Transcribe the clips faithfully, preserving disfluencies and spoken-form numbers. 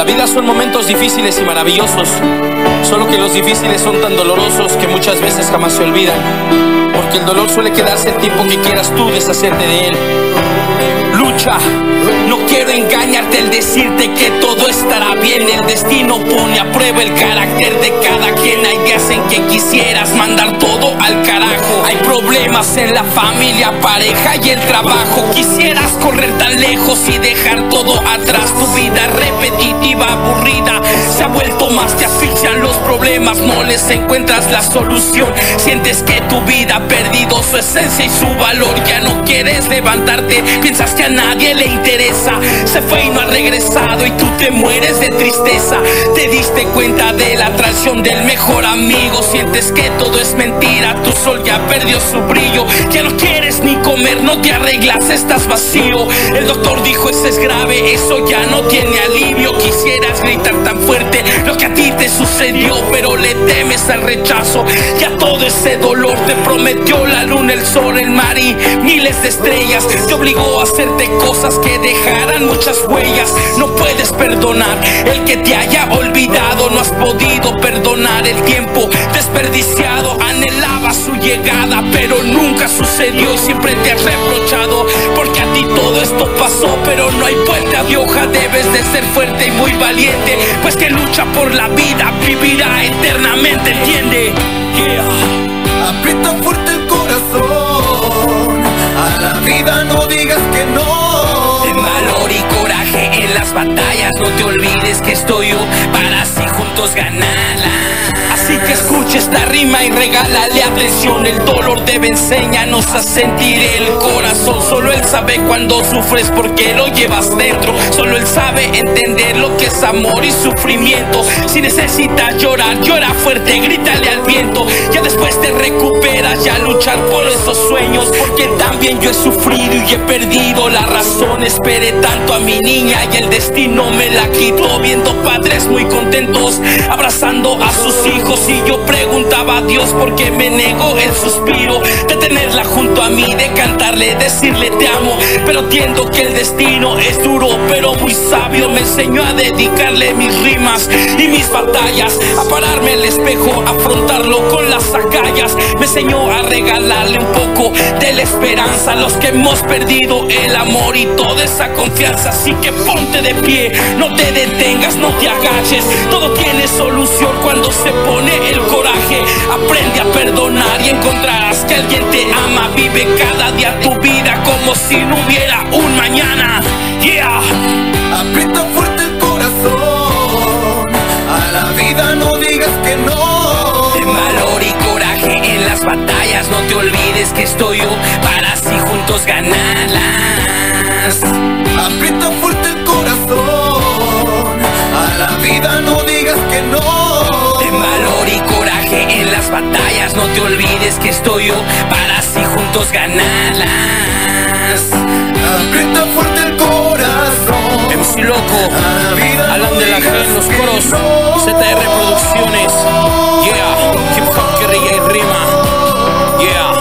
La vida son momentos difíciles y maravillosos, solo que los difíciles son tan dolorosos que muchas veces jamás se olvidan, porque el dolor suele quedarse el tiempo que quieras tú deshacerte de él. Lucha, no quiero engañarte al decirte que todo estará bien. El destino pone a prueba el carácter de cada quien. Hay días en que quisieras mandar todo al carajo. Hay problemas en la familia, pareja y el trabajo. Quisieras correr tan lejos y dejar todo atrás. Tu vida repetitiva, aburrida, se ha vuelto más, te asfixian los problemas, no les encuentras la solución. Sientes que tu vida ha perdido su esencia y su valor. Ya no quieres levantarte, piensas que a nadie le interesa. Se fue y no ha regresado y tú te mueres de tristeza. Te diste cuenta de la traición del mejor amigo. Sientes que todo es mentira, tu sol ya perdió su brillo. Ya no quieres ni comer, no te arreglas, estás vacío. El doctor dijo eso es grave, eso ya no tiene alivio. Quisieras gritar tan fuerte lo que a ti te sucedió, pero le temes al rechazo. Ya todo ese dolor te prometió la luna, el sol, el mar y miles de estrellas. Te obligó a hacerte cosas que dejaran muchas huellas. No puedes perdonar el que te haya olvidado. No has podido perdonar el tiempo desperdiciado. Anhelabas su llegada, pero nunca sucedió. Siempre te has reprochado porque a ti todo esto pasó, pero no hay vuelta de hoja. Debes de ser fuerte y muy valiente, pues que lucha por la vida vivirá eternamente, ¿entiende? Yeah. Aprieta fuerte el corazón, a la vida no digas que no. Ten valor y coraje en las batallas, no te olvides que estoy yo para así juntos ganarla. Así que escucha esta rima y regálale atención. El dolor debe enseñarnos a sentir el corazón. Solo él sabe cuando sufres porque lo llevas dentro. Solo él sabe entender lo que es amor y sufrimiento. Si necesitas llorar, llora fuerte, grítale al viento. Ya después te recuperas, ya luchar por esos sueños. Porque también yo he sufrido y he perdido la razón. Esperé tanto a mi niña y el destino me la quitó. Viendo padres muy contentos abrazando a sus hijos, y yo preguntaba a Dios por qué me negó el suspiro de tenerla junto a mí, de cantarle, decirle te amo. Pero entiendo que el destino es duro, pero muy sabio. Me enseñó a dedicarle mis rimas y mis batallas, a pararme el espejo, afrontarlo con las agallas. Me enseñó a regalarle un poco de la esperanza a los que hemos perdido el amor y toda esa confianza. Así que ponte de pie, no te detengas, no te agaches. Todo tiene solución cuando se pone el coraje. Aprende a perdonar y encontrarás que alguien te ama. Vive cada día tu vida como si no hubiera un mañana. Yeah. Aprieta fuerte el corazón, a la vida no digas que no. Ten valor y coraje en las batallas, no te olvides que estoy yo para así juntos ganarlas. Aprieta fuerte el corazón, a la vida no digas que no. Ten valor y coraje en las batallas, no te olvides que estoy yo para así juntos ganarlas. Aprieta fuerte el corazón, M C Loco, Alan de la G en los coros, Z R Producciones. Yeah, hip hop, guerrilla y rima. Yeah,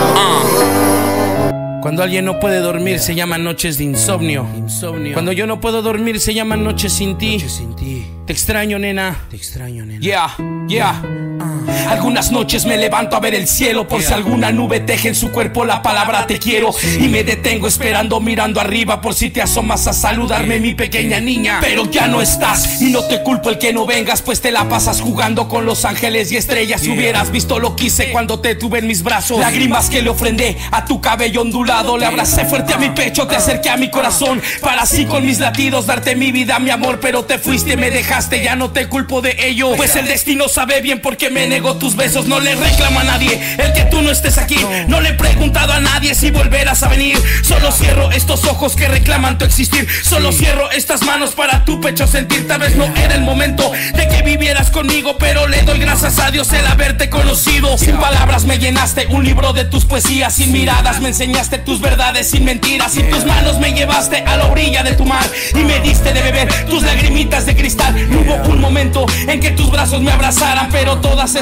uh. Cuando alguien no puede dormir se llaman noches de insomnio. Cuando yo no puedo dormir se llaman noches sin ti. Te extraño, nena. Te extraño, nena. Yeah, yeah. Uh. Algunas noches me levanto a ver el cielo por yeah. si alguna nube teje en su cuerpo la palabra te quiero. Sí. Y me detengo esperando, mirando arriba por si te asomas a saludarme, mi pequeña niña. Pero ya no estás y no te culpo el que no vengas, pues te la pasas jugando con los ángeles y estrellas. Yeah. Hubieras visto lo que hice cuando te tuve en mis brazos. Lágrimas que le ofrendé a tu cabello ondulado. Le abracé fuerte a mi pecho, te acerqué a mi corazón para así con mis latidos darte mi vida, mi amor. Pero te fuiste, me dejaste, ya no te culpo de ello, pues el destino sabe bien por qué me negó tus besos. No le reclamo a nadie el que tú no estés aquí. No le he preguntado a nadie si volverás a venir. Solo cierro estos ojos que reclaman tu existir. Solo cierro estas manos para tu pecho sentir. Tal vez no era el momento de que vivieras conmigo, pero le doy gracias a Dios el haberte conocido. Sin palabras me llenaste un libro de tus poesías. Sin miradas me enseñaste tus verdades sin mentiras. Y tus manos me llevaste a la orilla de tu mar y me diste de beber tus lagrimitas de cristal. No hubo un momento en que tus brazos me abrazaran, pero todas esas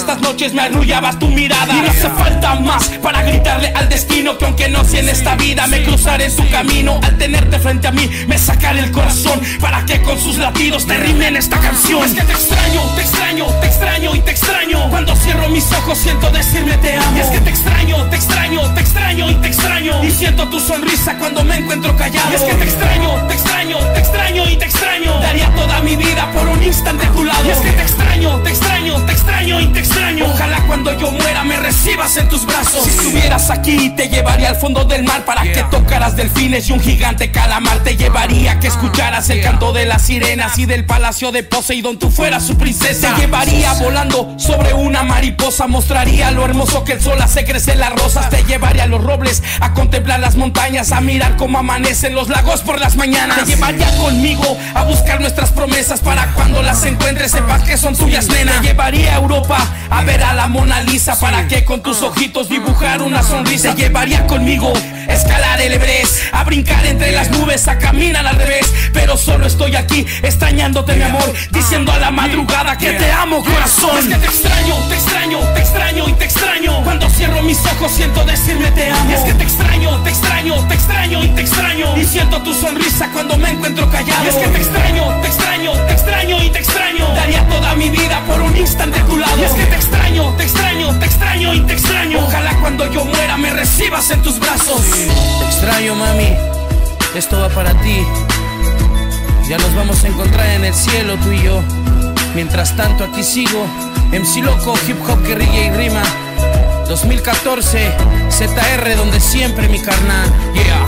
estas noches me arrullabas tu mirada. Y no hace falta más para gritarle al destino que aunque no sea en esta vida me cruzaré en su camino. Al tenerte frente a mí me sacaré el corazón para que con sus latidos te rimen esta canción. Es que te extraño, te extraño, te extraño y te extraño. Cuando cierro mis ojos siento decirme te amo. Y es que te extraño, te extraño, te extraño y te extraño. Y siento tu sonrisa cuando me encuentro callado. Y es que te extraño, te extraño, te extraño y te extraño. Daría toda mi vida por un instante a tu lado. Y es que te extraño, te extraño, te extraño y te extraño. Ojalá cuando yo muera me recibas en tus brazos. Si estuvieras aquí te llevaría al fondo del mar para que tocaras delfines y un gigante calamar. Te llevaría a que escucharas el canto de las sirenas y del palacio de Poseidón tú fueras su princesa. Te llevaría volando sobre una mariposa, mostraría lo hermoso que el sol hace crecer las rosas. Te llevaría a los robles a contemplar las montañas, a mirar cómo amanecen los lagos por las mañanas. Te llevaría conmigo a buscar nuestras promesas para cuando las encuentres sepas que son tuyas, nena. Te llevaría a Europa a ver a la Mona Lisa para que con tus ojitos dibujar una sonrisa. Te llevaría conmigo a escalar el Everest, a brincar entre las nubes, a caminar al revés. Pero solo estoy aquí extrañándote, mi amor, diciendo a la madrugada que te amo, corazón. Es que te extraño, te extraño, te extraño y te extraño. Cuando cierro mis ojos siento decirme te amo. Y es que te extraño, te extraño, te extraño y te extraño. Y siento tu sonrisa cuando me encuentro callado. Y es que te extraño, te extraño, te extraño y te extraño. Daría toda mi vida por un instante a tu lado. Y es que te extraño, te extraño, te extraño y te extraño. Ojalá cuando yo muera me recibas en tus brazos. Te extraño, mami, esto va para ti. Ya nos vamos a encontrar en el cielo tú y yo. Mientras tanto aquí sigo, M C Loco, hip hop, guerrilla y rima. dos mil catorce, Z R donde siempre, mi carnal. Yeah.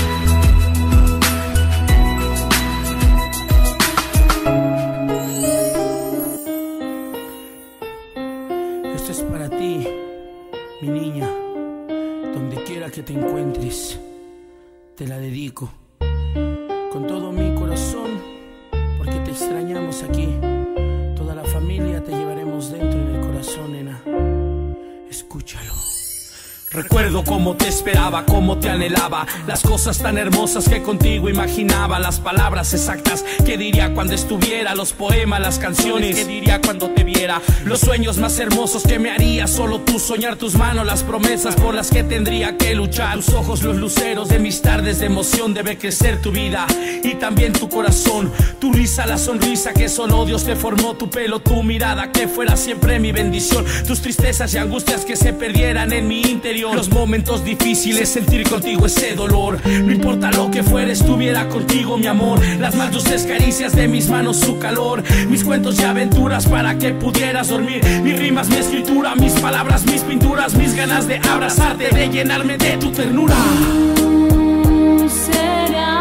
Esto es para ti, mi niña. Donde quiera que te encuentres, te la dedico con todo mi corazón, porque te extrañamos aquí. Toda la familia te llevaremos dentro en el corazón, nena. Escúchalo. Recuerdo cómo te esperaba, cómo te anhelaba, las cosas tan hermosas que contigo imaginaba, las palabras exactas que diría cuando estuviera, los poemas, las canciones que diría cuando te viera, los sueños más hermosos que me haría solo tú soñar, tus manos, las promesas por las que tendría que luchar, tus ojos, los luceros de mis tardes de emoción. Debe crecer tu vida y también tu corazón, tu risa, la sonrisa que solo Dios te formó, tu pelo, tu mirada que fuera siempre mi bendición, tus tristezas y angustias que se perdieran en mi interior, los momentos difíciles, sentir contigo ese dolor. No importa lo que fuera, estuviera contigo, mi amor. Las más dulces caricias de mis manos, su calor. Mis cuentos y aventuras para que pudieras dormir. Mis rimas, mi escritura, mis palabras, mis pinturas, mis ganas de abrazarte, de llenarme de tu ternura. Tú serás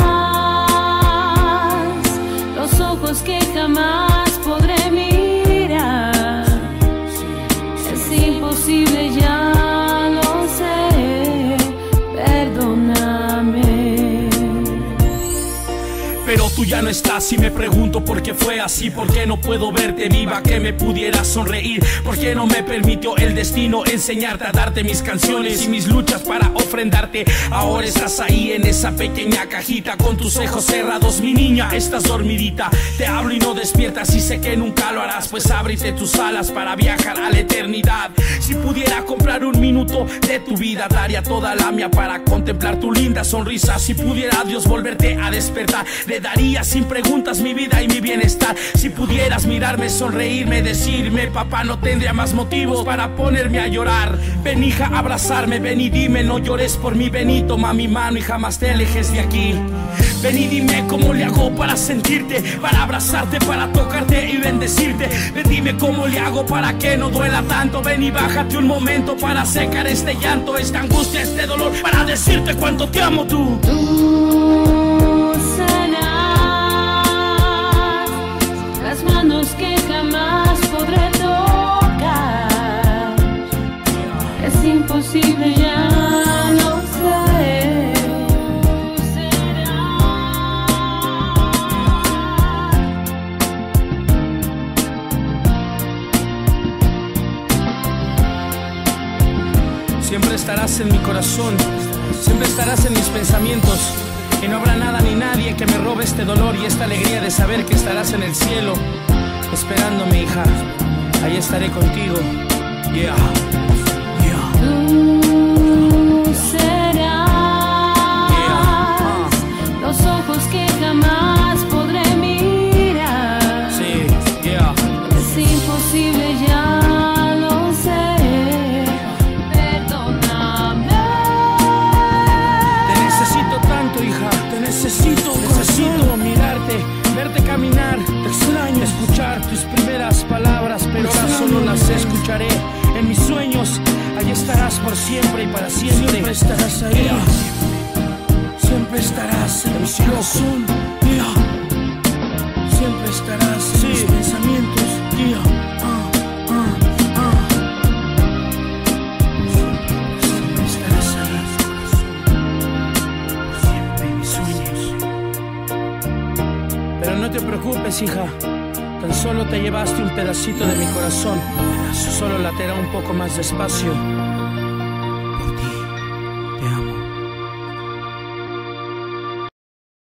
los ojos que jamás podré mirar. Es imposible ya. Pero tú ya no estás y me pregunto por qué fue así. ¿Por qué no puedo verte viva, que me pudiera sonreír? ¿Por qué no me permitió el destino enseñarte a darte mis canciones y mis luchas para ofrendarte? Ahora estás ahí en esa pequeña cajita con tus ojos cerrados, mi niña, estás dormidita. Te hablo y no despiertas y sé que nunca lo harás, pues ábrete tus alas para viajar a la eternidad. Si pudiera comprar un minuto de tu vida, daría toda la mía para contemplar tu linda sonrisa. Si pudiera Dios volverte a despertar, le daría sin preguntas mi vida y mi bienestar. Si pudieras mirarme, sonreírme, decirme papá, no tendría más motivos para ponerme a llorar. Ven hija, abrazarme, ven y dime, no llores por mí, ven y toma mi mano y jamás te alejes de aquí. Ven y dime cómo le hago para sentirte, para abrazarte, para tocarte y bendecirte. Ven, dime cómo le hago para que no duela tanto. Ven y bájate un momento para secar este llanto, esta angustia, este dolor, para decirte cuánto te amo tú. Tú serás las manos que jamás podré tocar. Es imposible, ya no sé. Siempre estarás en mi corazón, siempre estarás en mis pensamientos. Y no habrá nada ni nadie que me robe este dolor y esta alegría de saber que estarás en el cielo esperándome, hija. Ahí estaré contigo. Yeah. Tú serás los ojos que jamás podré mirar. Sí, yeah. Es imposible, ya lo sé. Perdóname. Te necesito tanto, hija. Te necesito, necesito mirarte, verte caminar. Te extraño escuchar tus primeras palabras, pero ahora solo las escucharé en mis sueños. Allí estarás por siempre y para siempre. Siempre estarás ahí. Yeah. Siempre estarás en mi corazón. Yeah. Siempre estarás en sí. mis pensamientos. Yeah. Uh, uh, uh. Siempre estarás ahí. Siempre en mis sueños. Pero no te preocupes, hija. Tan solo te llevaste un pedacito de mi corazón. Solo laterá un poco más despacio.